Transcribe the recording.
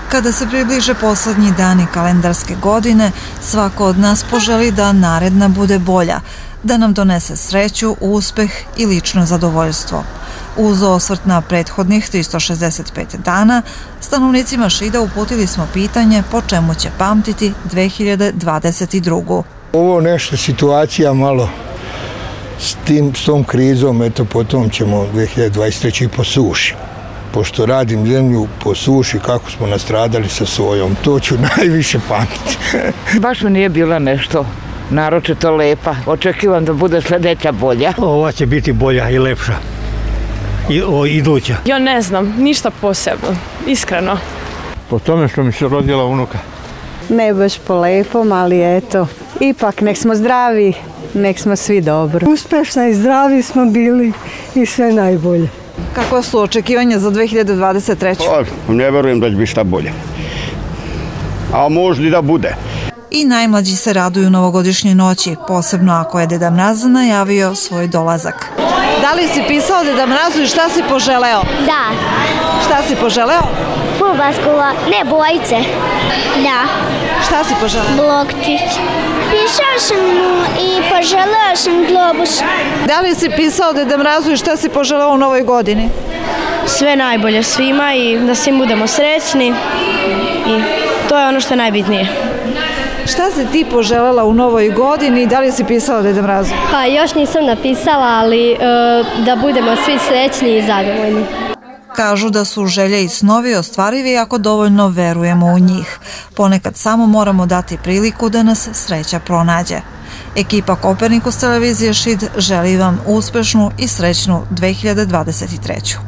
Kada se približe poslednji dani kalendarske godine, svako od nas poželi da naredna bude bolja, da nam donese sreću, uspeh i lično zadovoljstvo. Uz osvrt na prethodnih 365 dana, stanovnicima Šida uputili smo pitanje po čemu će pamtiti 2022. Ovo nešto situacija malo s tom krizom, eto potom ćemo 2023. i po suši. Pošto radim zemlju po suši, kako smo nastradali sa sojom, to ću najviše pamtiti. Baš mi nije bila nešto naročito lepa. Očekivam da bude sljedeća bolja. Ova će biti bolja i lepša. Iduća. Ja ne znam, ništa posebno, iskreno. Po tome što mi se rodila unuka. Ne baš po lepom, ali eto, ipak nek smo zdravi, nek smo svi dobro. Uspešna i zdravi smo bili i sve najbolje. Kako su očekivanja za 2023? Ne verujem da će biti šta bolje. A možda i da bude. I najmlađi se raduju novogodišnjoj noći, posebno ako je Deda Mraz najavio svoj dolazak. Da li si pisao Deda Mrazu i šta si poželeo? Da. Šta si poželeo? Fudbalsku, ne, bojice. Da. Šta si poželeo? Blokčić. Pisao sam mu i poželeo sam globus. Da li si pisao Deda Mrazu i šta si poželeo u novoj godini? Sve najbolje svima i da svi budemo srećni i to je ono što je najbitnije. Šta si ti poželela u novoj godini i da li si pisala Deda Mrazu? Pa još nisam napisala, ali da budemo svi srećni i zadovoljni. Kažu da su želje i snovi ostvarivi ako dovoljno verujemo u njih. Ponekad samo moramo dati priliku da nas sreća pronađe. Ekipa Kopernikus televizije Šid želi vam uspešnu i srećnu 2023.